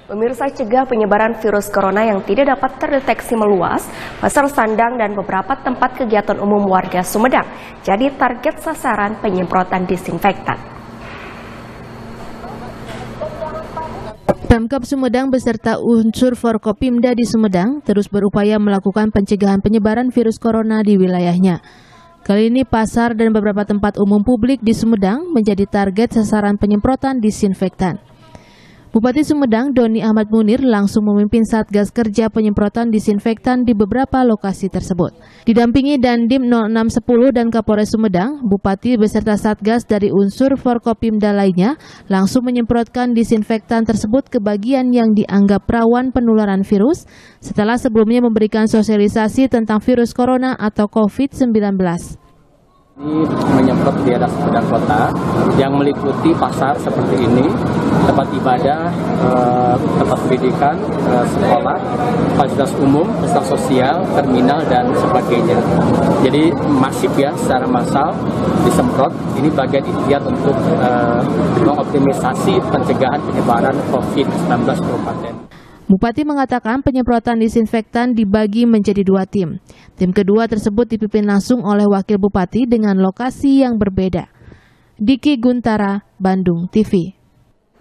Pemirsa, cegah penyebaran virus corona yang tidak dapat terdeteksi meluas, Pasar Sandang dan beberapa tempat kegiatan umum warga Sumedang jadi target sasaran penyemprotan disinfektan. Pemkab Sumedang beserta unsur Forkopimda di Sumedang terus berupaya melakukan pencegahan penyebaran virus corona di wilayahnya. Kali ini pasar dan beberapa tempat umum publik di Sumedang menjadi target sasaran penyemprotan disinfektan. Bupati Sumedang Doni Ahmad Munir langsung memimpin Satgas Kerja Penyemprotan Disinfektan di beberapa lokasi tersebut. Didampingi Dandim 0610 dan Kapolres Sumedang, Bupati beserta Satgas dari unsur Forkopimda lainnya langsung menyemprotkan disinfektan tersebut ke bagian yang dianggap rawan penularan virus setelah sebelumnya memberikan sosialisasi tentang virus corona atau COVID-19. Ini menyemprot di daerah Sumedang Kota yang meliputi pasar seperti ini, tempat ibadah, tempat pendidikan, sekolah, fasilitas umum, fasilitas sosial, terminal, dan sebagainya. Jadi masif ya, secara massal disemprot. Ini bagian ikhtiar untuk mengoptimisasi pencegahan penyebaran COVID-19 di kabupaten. Bupati mengatakan penyemprotan disinfektan dibagi menjadi 2 tim. Tim kedua tersebut dipimpin langsung oleh Wakil Bupati dengan lokasi yang berbeda. Diki Guntara, Bandung TV.